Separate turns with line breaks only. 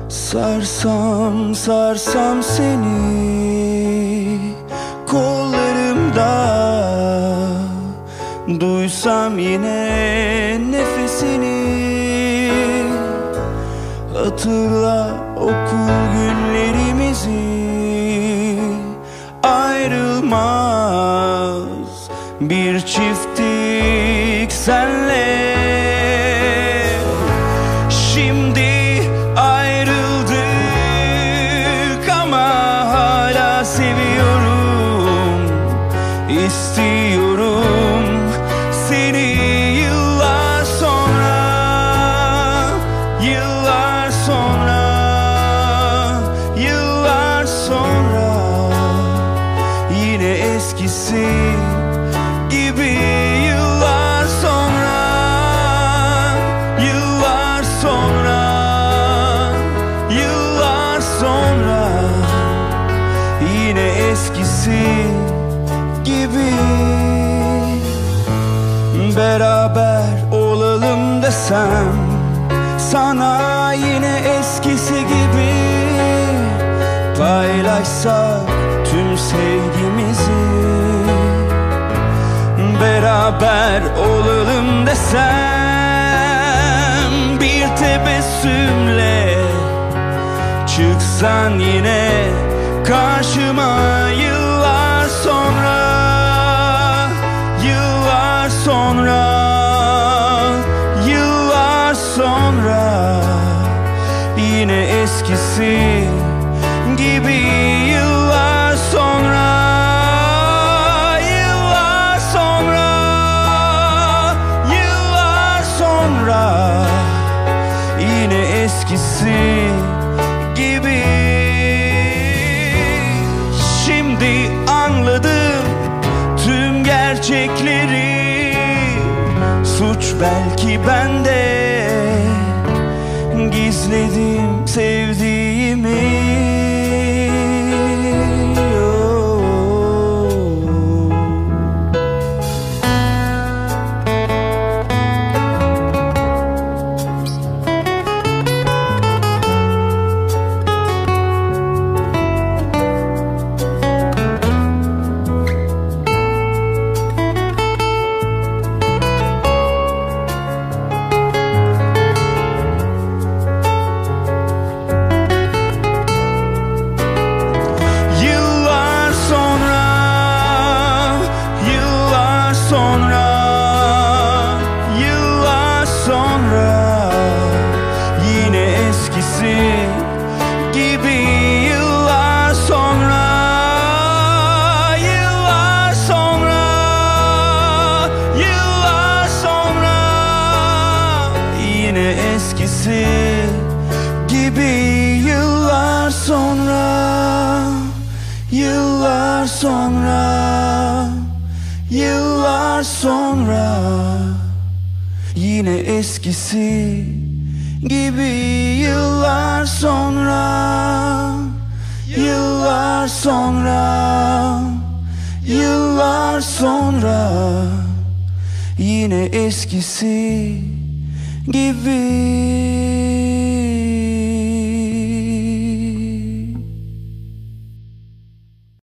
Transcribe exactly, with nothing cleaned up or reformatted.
Sarsam sarsam seni kollarımda, duysam yine nefesini. Hatırla okul günlerimizi, ayrılmaz bir çifttik senle. Şimdi ayrıldık ama hala seviyorum, istiyorum seni. Yıllar sonra, yıllar sonra, yıllar sonra, yine eskisi gibi. Yıllar sonra, yıllar sonra, yıllar sonra, yine eskisi gibi. Beraber olalım desem sana, yine eskisi gibi. Paylaşsak tüm sevgimizi, beraber olalım desem, bir tebessümle çıksan yine karşıma. Yıllar sonra, yıllar sonra, yıllar sonra, yine eskisi gibi. Yıllar sonra, yıllar sonra, yıllar sonra, yine eskisi gibi. Şimdi anladım tüm gerçekleri. Suç belki bende, gizledim sevdiğimi. Yıllar sonra, yıllar sonra, yine eskisi gibi. Yıllar sonra, yıllar sonra, yıllar sonra, yine eskisi gibi.